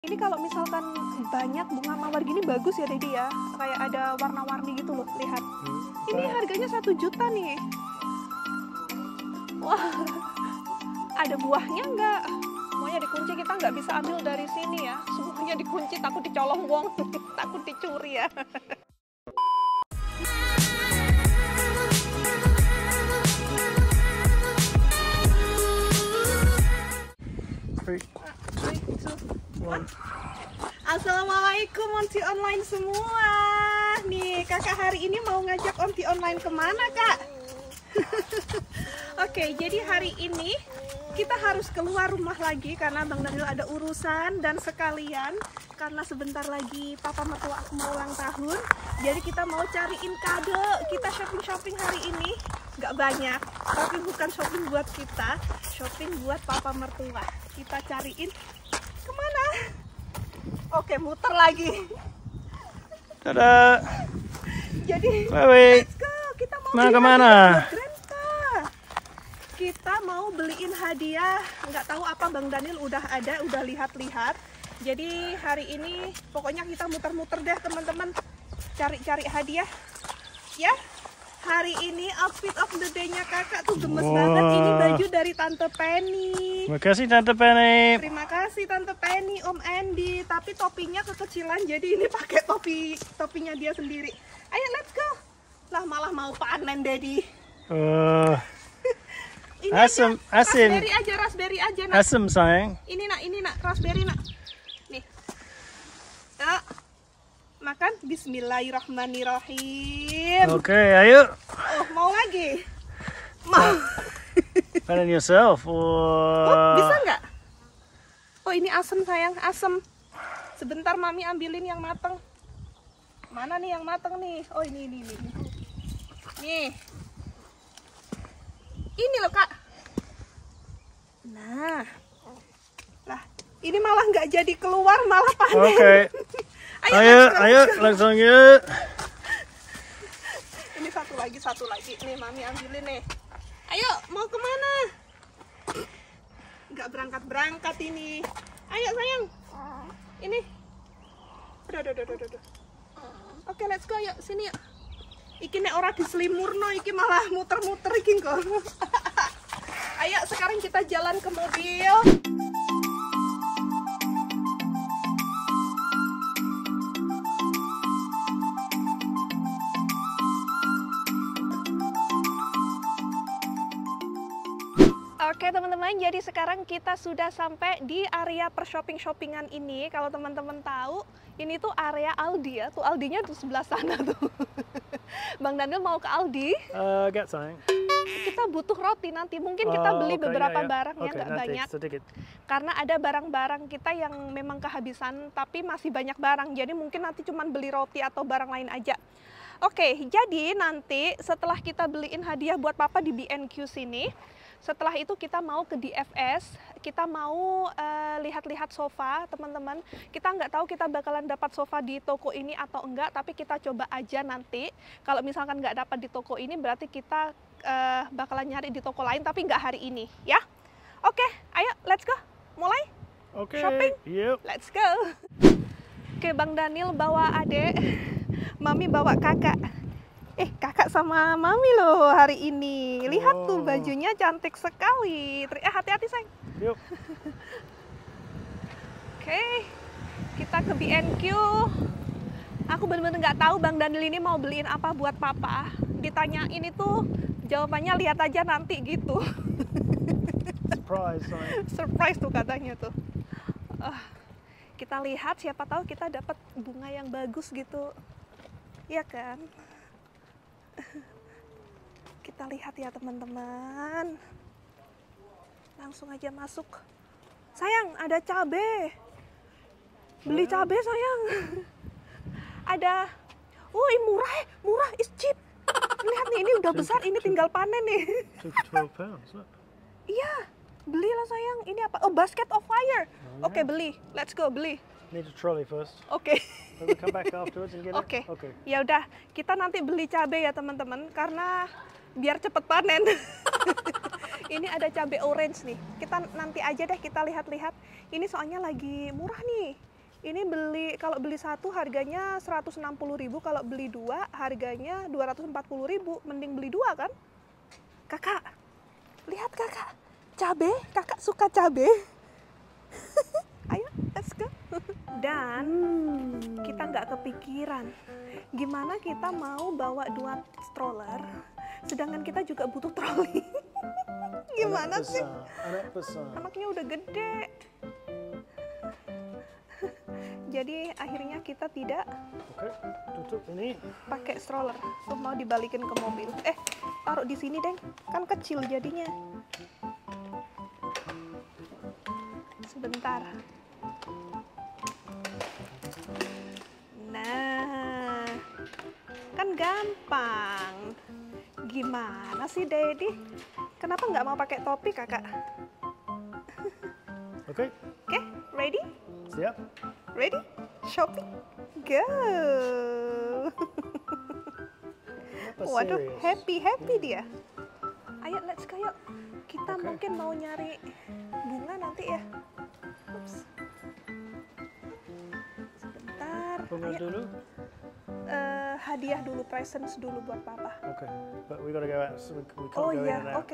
Ini kalau misalkan banyak bunga mawar gini bagus ya Dedi ya. Kayak ada warna-warni gitu loh, lihat. Ini harganya 1 juta nih. Wah, ada buahnya nggak? Semuanya dikunci, kita nggak bisa ambil dari sini ya. Semuanya dikunci, takut dicolong wong, takut dicuri ya. Assalamualaikum onti online semua. Nih kakak hari ini mau ngajak onti online kemana kak? Oke, jadi hari ini kita harus keluar rumah lagi karena Bang Daniel ada urusan, dan sekalian karena sebentar lagi papa mertua aku mau ulang tahun, jadi kita mau cariin kado. Kita shopping hari ini nggak banyak, tapi bukan shopping buat kita, shopping buat papa mertua. Kita cariin kemana? Oke, muter lagi. Tada. Jadi Chloe, let's go. Kita mau mau beli kemana? hadiah buat Grandpa. Kita mau beliin hadiah. Nggak tahu apa, Bang Daniel udah ada, udah lihat-lihat. Jadi hari ini pokoknya kita muter-muter deh teman-teman, cari-cari hadiah. Ya. Hari ini outfit of the day-nya kakak tuh gemes banget. Ini baju dari Tante Penny. Terima kasih Tante Penny. Terima kasih Tante Penny, Om Andy. Tapi topinya kekecilan, jadi ini pakai topinya dia sendiri. Ayo let's go. Lah malah mau panen Daddy. Ini Asem, asin. raspberry aja nak. Asem sayang. Ini nak, raspberry nak. Nih. Nak. Makan. Bismillahirrahmanirrahim. Oke, ayo. Oh, mau lagi? Mau. Panen yourself. Oh, bisa nggak? Oh, ini asem sayang, asem. Sebentar mami ambilin yang mateng. Mana nih yang mateng nih? Oh, ini. Nih. Ini loh kak. Nah. Lah, ini malah nggak jadi keluar, malah panen. Oke. Ayo, langsung yuk. Ini satu lagi. Nih, mami ambilin nih. Ayo, mau kemana? Nggak berangkat ini. Ayo sayang. Ini. Udah. Oke, let's go. Yuk, sini yuk. Iki nek ora diselimurno, iki malah muter-muter iki kok. Ayo, sekarang kita jalan ke mobil. Oke teman-teman, jadi sekarang kita sudah sampai di area shoppingan ini. Kalau teman-teman tahu, ini tuh area Aldi ya. Tuh Aldinya tuh sebelah sana tuh. Bang Daniel mau ke Aldi. Get sayang. Kita butuh roti nanti. Mungkin kita beli beberapa barang ya, nggak banyak. Sedikit. Karena ada barang-barang kita yang memang kehabisan, tapi masih banyak barang. Jadi mungkin nanti cuman beli roti atau barang lain aja. Oke, jadi nanti setelah kita beliin hadiah buat papa di B&Q sini, setelah itu kita mau ke DFS, kita mau lihat-lihat sofa, teman-teman. Kita nggak tahu kita bakalan dapat sofa di toko ini atau enggak, tapi kita coba aja nanti. Kalau misalkan nggak dapat di toko ini, berarti kita bakalan nyari di toko lain, tapi nggak hari ini, ya. Oke, ayo, let's go. Mulai shopping. Yep. Let's go. Oke, Bang Daniel bawa adek, Mami bawa kakak. Kakak sama Mami loh hari ini. Lihat tuh bajunya cantik sekali. Hati-hati sayang. Yuk. Oke, kita ke B&Q. Aku bener-bener nggak tahu Bang Daniel ini mau beliin apa buat papa. Ditanyain itu jawabannya lihat aja nanti gitu. Surprise sayang. Surprise tuh katanya tuh. Kita lihat, siapa tahu kita dapat bunga yang bagus gitu. Iya kan? Kita lihat ya teman-teman. Langsung aja masuk. Sayang, ada cabe. Beli cabe sayang. Ada. Wih, murah, is cheap. Lihat nih, ini udah besar, ini tinggal panen nih. Took 12 pounds. Look. Iya, belilah sayang. Ini apa? Oh, basket of fire. Oke, beli. Let's go, beli. Need a trolley first. Oke. We'll come back afterwards and get Oke. it. Okay. Ya udah, kita nanti beli cabai ya teman-teman, karena biar cepet panen. Ini ada cabai orange nih. Kita nanti aja deh kita lihat-lihat. Ini soalnya lagi murah nih. Ini kalau beli satu harganya 160.000, kalau beli dua harganya 240.000. Mending beli dua kan? Kakak, lihat kakak, cabe. Kakak suka cabe? Ayo, let's go. Dan kita nggak kepikiran gimana kita mau bawa 2 stroller, sedangkan kita juga butuh troli. Gimana sih? Anak besar. Anaknya udah gede. Jadi akhirnya kita tidak Oke, tutup ini. pakai stroller. Tuh mau dibalikin ke mobil. Taruh di sini, Deng. Kan kecil jadinya. Sebentar. Nah, kan gampang. Gimana sih, Daddy? Kenapa nggak mau pakai topi, kakak? Oke, Oke, ready? siap. Ready? Shopping? Go! Apa Waduh, serious? happy dia. Ayo, let's go yuk. Kita Oke. mungkin mau nyari bunga nanti ya. Ups. Sebentar. Bunga Ayo. dulu. Hadiah dulu, presents dulu buat papa. Okay, but we gotta go out, so we can't Oh go in iya, and out. oke.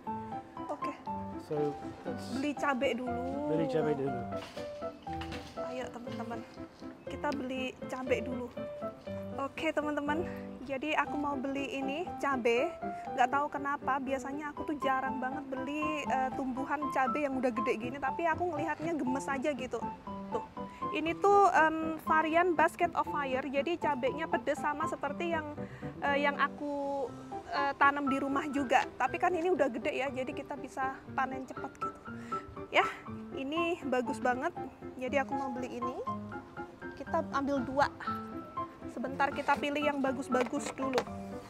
So let's Beli cabai dulu. beli cabai dulu. Ayo teman-teman, kita beli cabai dulu. Oke teman-teman, jadi aku mau beli ini cabai. Nggak tahu kenapa, biasanya aku tuh jarang banget beli tumbuhan cabai yang udah gede gini, tapi aku ngelihatnya gemes aja gitu. Tuh, ini tuh varian Basket of Fire, jadi cabainya pedes sama seperti yang aku tanam di rumah juga. Tapi kan ini udah gede ya, jadi kita bisa panen cepat gitu. Ya, ini bagus banget. Jadi aku mau beli ini. Kita ambil 2. Sebentar kita pilih yang bagus-bagus dulu.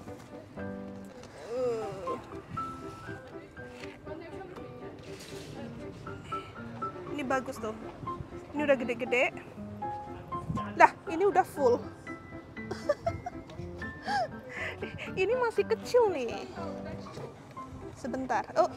Ini bagus tuh. Ini udah gede-gede. Dah, ini udah full. Ini masih kecil nih. Sebentar. Oh.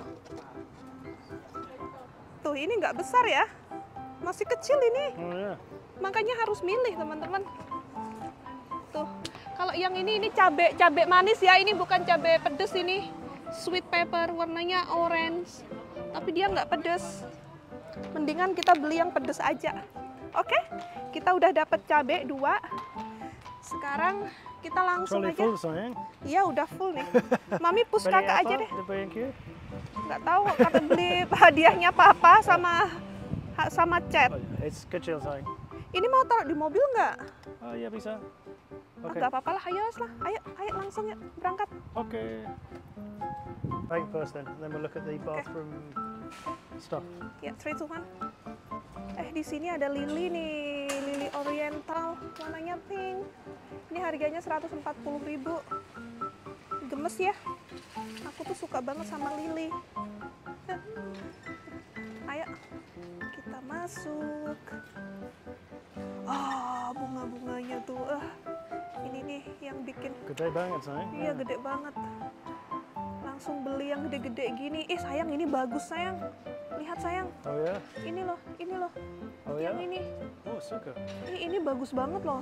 Tuh, ini nggak besar ya. Masih kecil ini. Oh yeah. Makanya harus milih, teman-teman. Tuh. Kalau yang ini cabai manis ya. Ini bukan cabai pedes ini. Sweet pepper, warnanya orange. Tapi dia nggak pedes. Mendingan kita beli yang pedes aja. Oke? Kita udah dapet cabai 2. Sekarang kita langsung Trolley aja. full sayang. Iya, udah full nih. Mami push Beli kakak apa? aja deh. The B&Q? Nggak tahu, kata beli hadiahnya papa sama cat. Oh, yeah. It's kecil sayang. Ini mau taruh di mobil nggak? Oh yeah, bisa. Okay. Nggak apa-apa lah, ayo lah. Ayo langsung ya, berangkat. Okay. Paint first then we'll look at the bathroom stuff. Ya, 3, 2, 1. Di sini ada lili nih, lili oriental, warnanya pink. Ini harganya 140.000. Gemes ya. Aku tuh suka banget sama lili. Ayo, kita masuk. Bunga-bunganya tuh. Ini nih yang bikin. Gede banget sayang. Iya, gede banget. Langsung beli yang gede-gede gini. Sayang, ini bagus sayang. Lihat sayang. Oh yeah. Ini loh. Oh yeah. Yang ini. Oh suka. Ini bagus banget loh.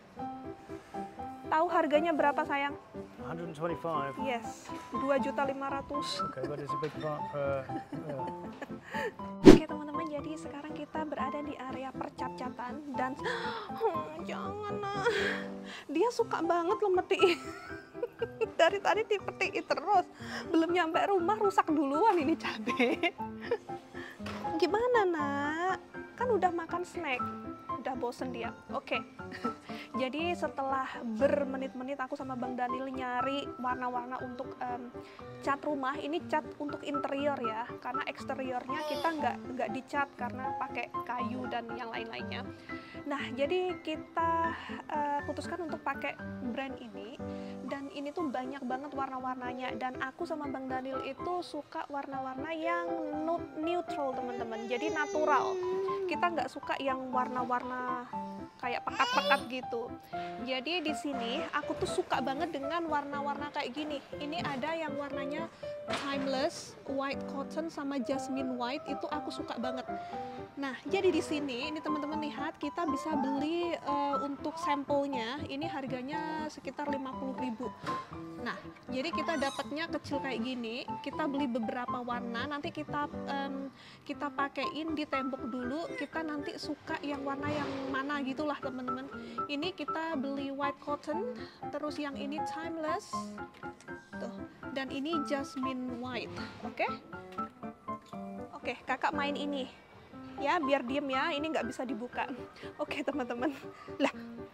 Tahu harganya berapa sayang? 125. Yes, 2.500.000. Okay, but it's a big part for. Oke teman-teman, jadi sekarang kita berada di area percat-catan dan jangan nah. Dia suka banget loh metiin. Dari tadi dipetiin terus. Belum nyampe rumah rusak duluan ini cabai. Gimana nak? Kan udah makan snack. Udah bosen dia. Oke. Jadi setelah bermenit-menit aku sama Bang Daniel nyari warna-warna untuk cat rumah. Ini cat untuk interior ya, karena eksteriornya kita nggak dicat karena pakai kayu dan yang lain-lainnya. Nah, jadi kita putuskan untuk pakai brand ini. Dan ini tuh banyak banget warna-warnanya. Dan aku sama Bang Daniel itu suka warna-warna yang neutral teman-teman. Jadi natural. Kita nggak suka yang warna-warna kayak pekat-pekat gitu. Jadi di sini aku tuh suka banget dengan warna-warna kayak gini. Ini ada yang warnanya timeless, white cotton sama jasmine white, itu aku suka banget. Nah, jadi di sini ini teman-teman lihat kita bisa beli untuk sampelnya, ini harganya sekitar 50.000. Nah, jadi kita dapatnya kecil kayak gini, kita beli beberapa warna, nanti kita pakein di tembok dulu, kita nanti suka yang warna yang mana gitulah teman-teman. Ini kita beli white cotton, terus yang ini timeless, tuh, dan ini jasmine white, oke? Oke, kakak main ini. Ya, biar diem ya, ini nggak bisa dibuka. Oke teman-teman, lah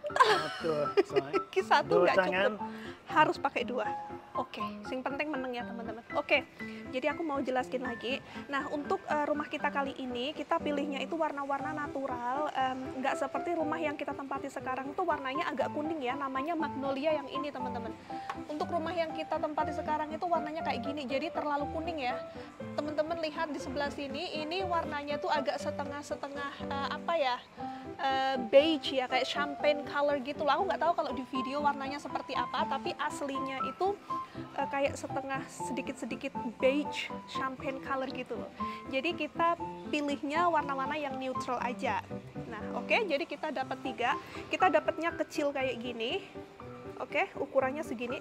satu nggak cukup, harus pakai 2. Oke, sing penting menang ya teman-teman. Oke, jadi aku mau jelaskin lagi. Nah, untuk rumah kita kali ini, kita pilihnya itu warna-warna natural, nggak seperti rumah yang kita tempati sekarang itu warnanya agak kuning ya, namanya magnolia yang ini teman-teman. Untuk rumah yang kita tempati sekarang itu warnanya kayak gini, jadi terlalu kuning ya. Teman-teman lihat di sebelah sini, ini warnanya tuh agak setengah-setengah apa ya, beige ya, kayak champagne color gitu lah. Aku nggak tahu kalau di video warnanya seperti apa, tapi aslinya itu kayak setengah sedikit-sedikit beige champagne color gitu loh. Jadi kita pilihnya warna-warna yang neutral aja. Nah, oke, jadi kita dapat 3. Kita dapatnya kecil kayak gini. Oke, ukurannya segini.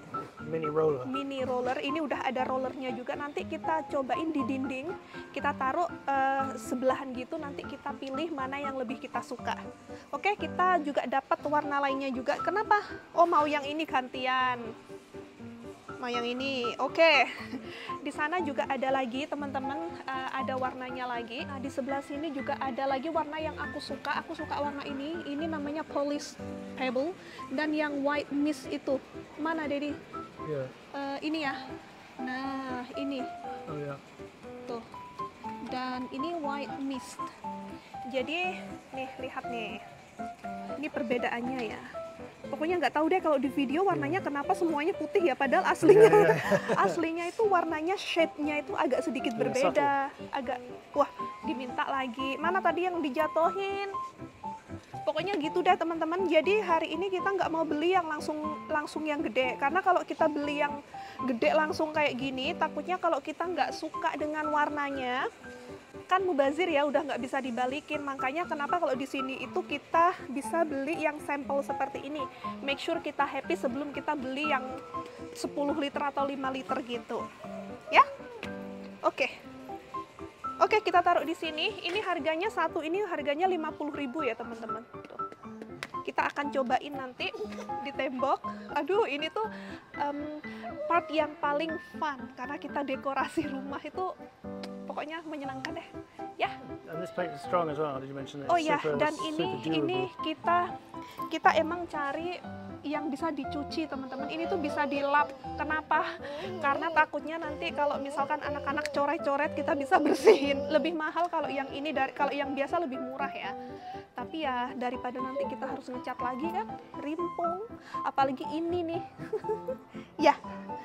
Mini roller. Ini udah ada rollernya juga. Nanti kita cobain di dinding. Kita taruh sebelahan gitu. Nanti kita pilih mana yang lebih kita suka. Oke, kita juga dapat warna lainnya juga. Kenapa? Oh, mau yang ini gantian. Mau yang ini. Oke. Di sana juga ada lagi teman-teman, ada warnanya lagi. Nah, di sebelah sini juga ada lagi warna yang aku suka. Aku suka warna ini. Ini namanya polish pebble. Dan yang white mist itu. Mana, Dedi? Yeah. Ini ya. Nah, ini. Oh ya. Yeah. Tuh. Dan ini white mist. Jadi, nih, lihat nih. Ini perbedaannya ya. Pokoknya nggak tahu deh kalau di video warnanya kenapa semuanya putih ya, padahal aslinya aslinya itu warnanya shade-nya itu agak sedikit berbeda, agak wah diminta lagi. Mana tadi yang dijatohin? Pokoknya gitu deh teman-teman. Jadi hari ini kita nggak mau beli yang langsung yang gede, karena kalau kita beli yang gede langsung kayak gini, takutnya kalau kita nggak suka dengan warnanya kan mubazir ya, udah nggak bisa dibalikin. Makanya kenapa kalau di sini itu kita bisa beli yang sampel seperti ini. Make sure kita happy sebelum kita beli yang 10 liter atau 5 liter gitu. Ya? Oke. Oke, kita taruh di sini. Ini harganya satu ini harganya 50.000 ya, teman-teman. Kita akan cobain nanti di tembok. Aduh, ini tuh part yang paling fun karena kita dekorasi rumah itu pokoknya menyenangkan deh, ya. And this paint is strong as well. Did you mention it? Oh ya, dan ini kita emang cari yang bisa dicuci teman-teman. Ini tuh bisa dilap. Kenapa? Karena takutnya nanti kalau misalkan anak-anak coret-coret kita bisa bersihin. Lebih mahal kalau yang ini kalau yang biasa lebih murah ya. Tapi ya daripada nanti kita harus ngecat lagi kan, rimpung. Apalagi ini nih. Ya.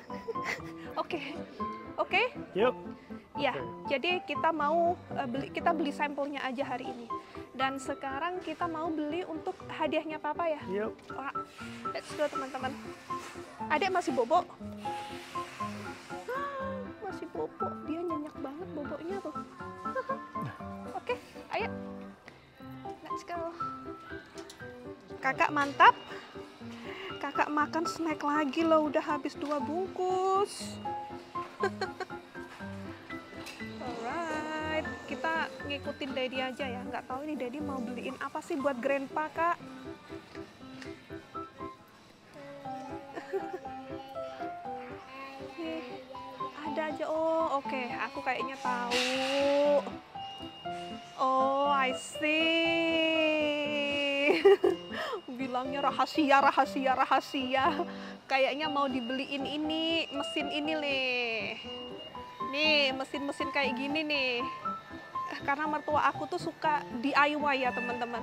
Oke. Oke? Yep. Ya, jadi kita mau beli sampelnya aja hari ini. Dan sekarang kita mau beli untuk hadiahnya Papa ya. Yep. Wah, let's go teman-teman. Adek masih bobo. Masih bobo, dia nyenyak banget bobonya tuh. Oke, ayo. Let's go. Kakak mantap. Kakak makan snack lagi loh, udah habis 2 bungkus. Alright, kita ngikutin Daddy aja ya. Nggak tahu ini Daddy mau beliin apa sih buat Grandpa, Kak. Nih, ada aja. Oh, oke. Aku kayaknya tahu. Oh, I see. Bilangnya rahasia, rahasia, rahasia. Kayaknya mau dibeliin ini, mesin ini nih. Nih, mesin-mesin kayak gini nih. Karena mertua aku tuh suka DIY ya, teman-teman.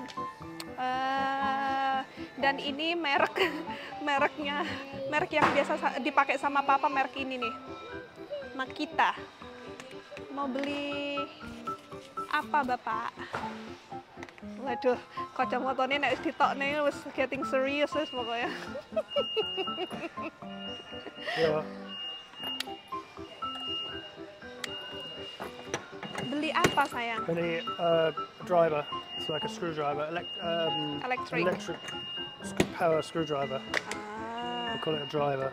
Dan ini merek yang biasa dipakai sama Papa, merek ini nih. Makita. Mau beli apa, Bapak? Waduh, kacamatanya nek ditokne wis getting serious wis pokoknya. Yeah. Beli apa sayang? Beli driver. It's like a screwdriver, Electric. electric power screwdriver. Ah, We call it a driver.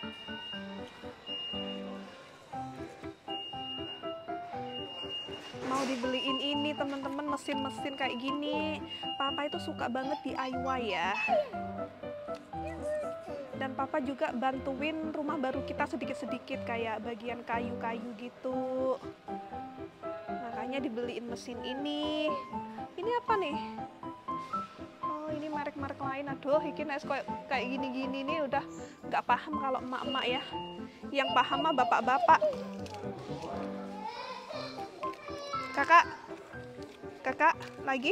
mau dibeliin ini teman-teman, mesin-mesin kayak gini. Papa itu suka banget DIY ya. Dan papa juga bantuin rumah baru kita sedikit-sedikit, kayak bagian kayu-kayu gitu. Makanya dibeliin mesin ini. Ini apa nih? Oh, ini merek-merek lain. Aduh, ini kayak gini-gini nih udah nggak paham kalau emak-emak ya. Yang paham mah bapak-bapak. Kakak, lagi?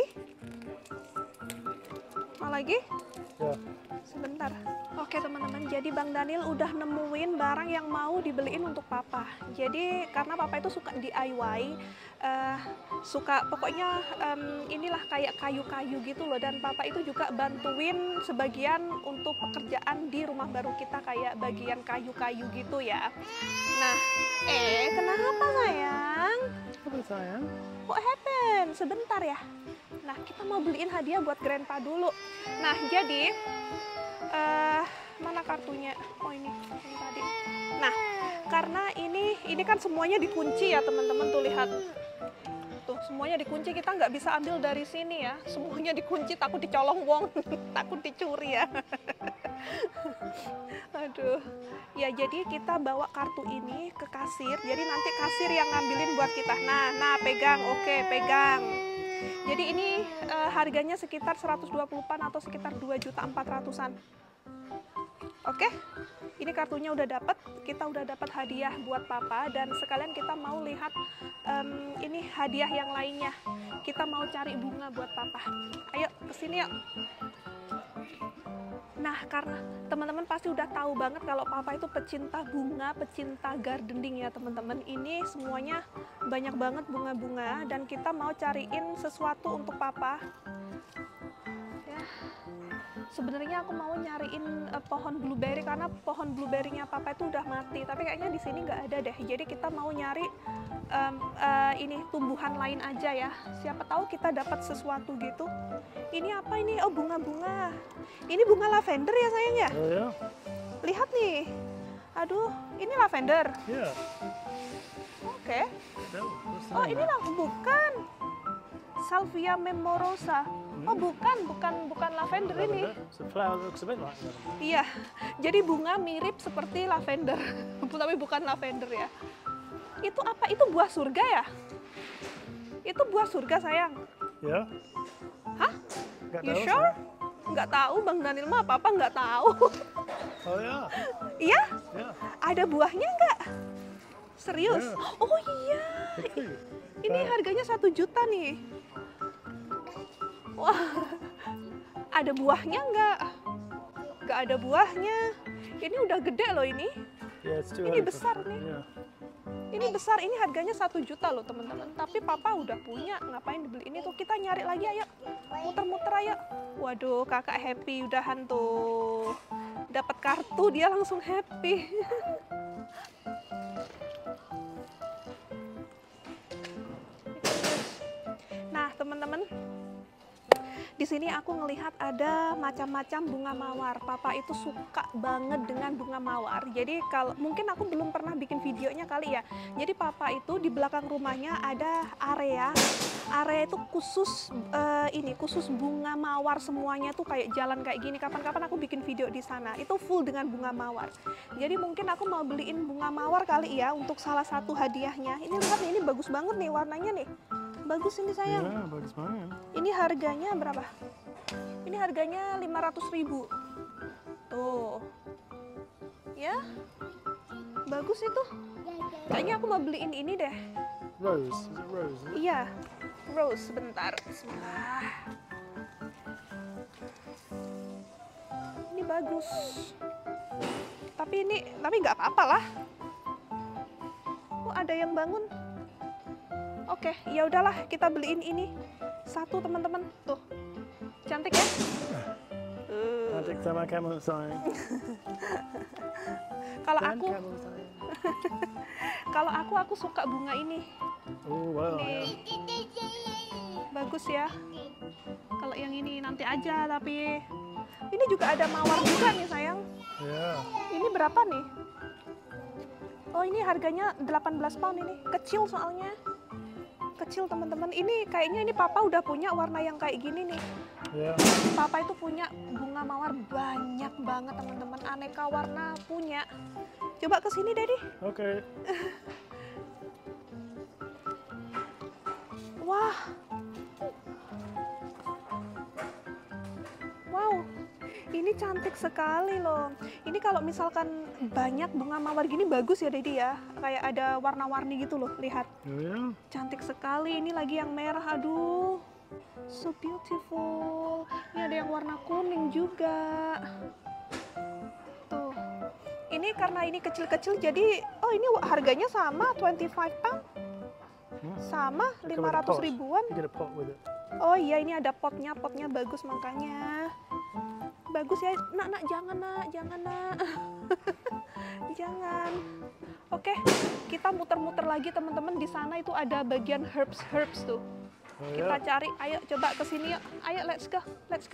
Mau lagi? Ya. Sebentar. Oke teman-teman, jadi Bang Daniel udah nemuin barang yang mau dibeliin untuk papa. Jadi karena papa itu suka DIY, pokoknya inilah kayak kayu-kayu gitu loh. Dan papa itu juga bantuin sebagian untuk pekerjaan di rumah baru kita, kayak bagian kayu-kayu gitu ya. Nah, kenapa sayang? Apa sayang? What happened? Sebentar ya. Nah, kita mau beliin hadiah buat grandpa dulu. Nah, jadi mana kartunya? Oh, ini tadi. Nah, karena ini kan semuanya dikunci ya teman-teman, tuh lihat. Tuh, semuanya dikunci, kita nggak bisa ambil dari sini ya. Semuanya dikunci, takut dicolong wong, takut dicuri ya. Aduh. Ya, jadi kita bawa kartu ini ke kasir. Jadi nanti kasir yang ngambilin buat kita. Nah, pegang. Oke, pegang. Jadi ini harganya sekitar 120-an atau sekitar 2.400.000-an. Oke, ini kartunya udah dapat. Kita udah dapat hadiah buat papa, dan sekalian kita mau lihat ini hadiah yang lainnya. Kita mau cari bunga buat papa. Ayo kesini yuk. Nah, karena teman-teman pasti udah tahu banget kalau papa itu pecinta bunga, pecinta gardening ya teman-teman. Ini semuanya banyak banget bunga-bunga, dan kita mau cariin sesuatu untuk papa. Ya, sebenarnya aku mau nyariin pohon blueberry, karena pohon blueberry-nya papa itu udah mati. Tapi kayaknya di sini nggak ada deh. Jadi kita mau nyari ini tumbuhan lain aja ya. Siapa tahu kita dapat sesuatu gitu. Ini apa ini? Oh, bunga-bunga. Ini bunga lavender ya sayang ya? Oh ya? Lihat nih. Aduh, ini lavender. Yeah. Oke. What's the Oh, name? ini bukan. Salvia memorosa. Oh, bukan lavender ini. Lavender. It's a flower that looks a bit like lavender. Iya. Jadi bunga mirip seperti lavender, tapi bukan lavender ya. Itu apa? Itu buah surga ya? Itu buah surga sayang. Yeah. Hah? Nggak You tahu, sure? sayang. Nggak tahu, Bang Daniel mah apa-apa nggak tahu. Oh ya? Iya? Yeah. Ada buahnya nggak? Serius? Yeah. Oh iya. Big fruit. Ini harganya 1 juta nih. Wah, ada buahnya nggak? Nggak ada buahnya. Ini udah gede loh ini. Yeah, it's too Ini early for- besar nih. Yeah. Ini besar, ini harganya 1 juta loh teman-teman. Tapi papa udah punya, ngapain dibeli ini tuh? Kita nyari lagi, ayo. Muter-muter ayo. Waduh, kakak happy udahan tuh. Dapat kartu, dia langsung happy. Nah, teman-teman, di sini aku ngelihat ada macam-macam bunga mawar. Papa itu suka banget dengan bunga mawar. Jadi kalau mungkin aku belum pernah bikin videonya kali ya. Jadi papa itu di belakang rumahnya ada area itu khusus khusus bunga mawar, semuanya tuh kayak jalan kayak gini. Kapan-kapan aku bikin video di sana. Itu full dengan bunga mawar. Jadi mungkin aku mau beliin bunga mawar kali ya untuk salah satu hadiahnya. Ini lihat nih, ini bagus banget nih warnanya nih. Bagus ini sayang. Yeah, bagus banget. Ini harganya berapa? Ini harganya 500.000. Tuh. Ya. Bagus itu. Kayaknya aku mau beliin ini deh. Rose. Is it rose? Is it? Iya. Rose, sebentar. Bismillah. Ini bagus. Tapi nggak apa-apa lah. Oh, ada yang bangun. Oke, ya udahlah, kita beliin ini satu teman-teman. Tuh, cantik ya? Cantik Cantik sama kamu sayang. Kalau Dan aku, kamu sayang. kalau aku suka bunga ini. Oh wow. Nih. Bagus ya. Kalau yang ini nanti aja, tapi ini juga ada mawar juga nih sayang. Yeah. Ini berapa nih? Oh ini harganya 18 pound ini. Kecil soalnya. Kecil teman-teman. Ini kayaknya ini papa udah punya warna yang kayak gini nih. Yeah. Papa itu punya bunga mawar banyak banget teman-teman. Aneka warna punya. Coba ke sini Daddy. Okay. Wah. Wow. Ini cantik sekali loh. Ini kalau misalkan banyak bunga mawar gini bagus ya Daddy ya. Kayak ada warna-warni gitu loh, lihat. Oh, yeah. Cantik sekali. Ini lagi yang merah, aduh. So beautiful. Ini ada yang warna kuning juga. Tuh. Ini karena ini kecil-kecil jadi, oh ini harganya sama 25 pound. Sama Come with a 500 pot. ribuan. You get a pot with it. Oh iya ini ada potnya bagus makanya. Bagus ya, nak jangan nak. Jangan. Oke, kita muter-muter lagi teman-teman. Di sana itu ada bagian herbs tuh. Oh, Kita yeah. cari, ayo coba ke sini yuk. Ayo let's go.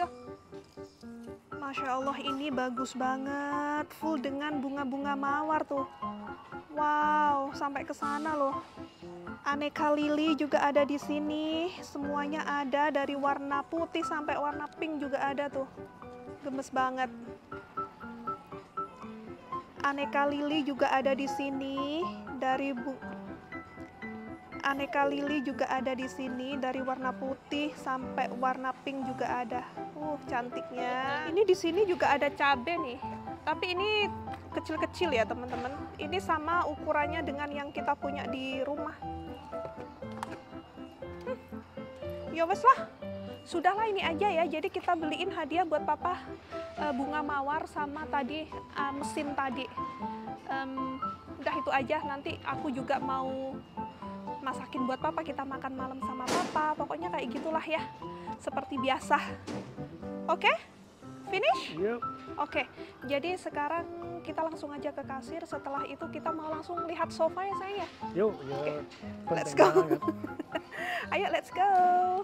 Masya Allah ini bagus banget, full dengan bunga-bunga mawar tuh. Wow, sampai ke sana loh. Aneka lili juga ada di sini. Semuanya ada dari warna putih sampai warna pink juga ada tuh. Gemes banget. Aneka lili juga ada di sini Aneka lili juga ada di sini dari warna putih sampai warna pink juga ada. Cantiknya. Ini di sini juga ada cabai nih. Tapi ini kecil-kecil ya teman-teman. Ini sama ukurannya dengan yang kita punya di rumah. Ya wes lah. Sudahlah ini aja ya. Jadi kita beliin hadiah buat papa bunga mawar sama tadi mesin tadi. Udah itu aja. Nanti aku juga mau masakin buat papa, kita makan malam sama papa. Pokoknya kayak gitulah ya. Seperti biasa. Oke? Finish? Yep. Oke, jadi sekarang kita langsung aja ke kasir. Setelah itu kita mau langsung lihat sofa ya sayang ya? Yo, yeah. Let's Penting go. banget. Ayo let's go.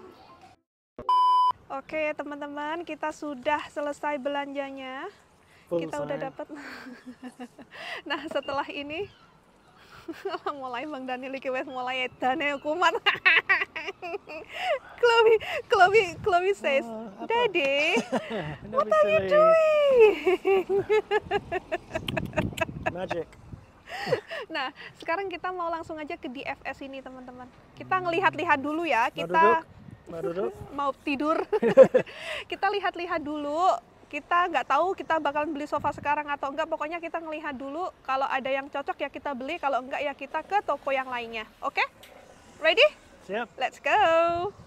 Oke teman-teman, kita sudah selesai belanjanya. Full Kita udah sayang. dapat. Nah setelah ini mulai Bang Daniel iki wes mulai edane kuman. Chloe says, Apa? Daddy, Don't what be are you silly. doing? Magic. Nah, sekarang kita mau langsung aja ke DFS ini teman-teman. Kita ngelihat-lihat dulu ya. Mau Kita duduk? mau tidur. Kita lihat-lihat dulu. Kita nggak tahu kita bakalan beli sofa sekarang atau enggak. Pokoknya kita ngelihat dulu. Kalau ada yang cocok ya kita beli. Kalau enggak ya kita ke toko yang lainnya. Oke? Ready? Siap. Let's go.